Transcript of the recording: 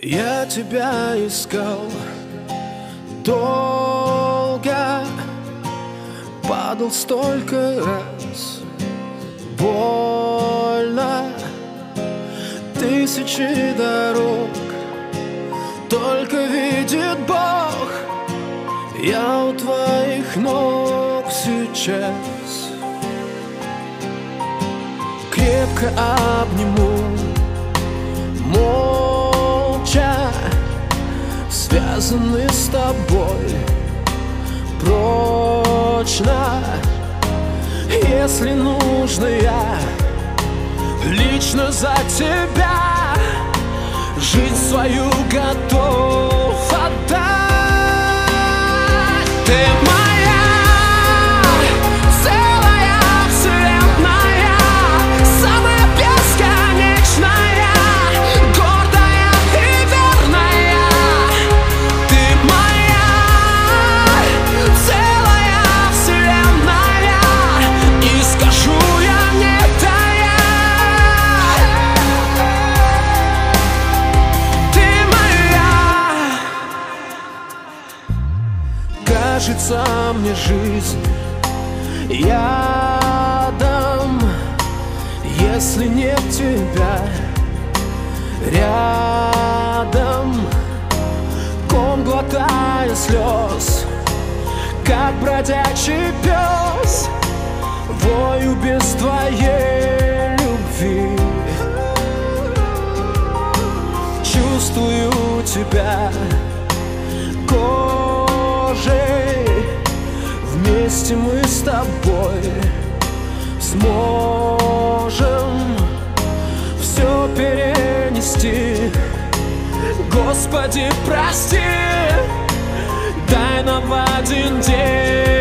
Я тебя искал долго, падал столько раз, больно, тысячи дорог, только видит Бог. Я у твоих ног сейчас, крепко обниму, молча связаны с тобой прочно. Если нужно, я лично за тебя жизнь свою готов отдать. Ты моя целая вселенная, самая бесконечная, гордая и верная. Ты моя целая вселенная, и скажу я не тая. Ты моя. Кажется мне жизнь ядом, если нет тебя рядом. Ком глотая слез, как бродячий пес, вою без твоей любви. Чувствую тебя кожей, вместе мы с тобой сможем все перенести. Господи, прости, дай нам в один день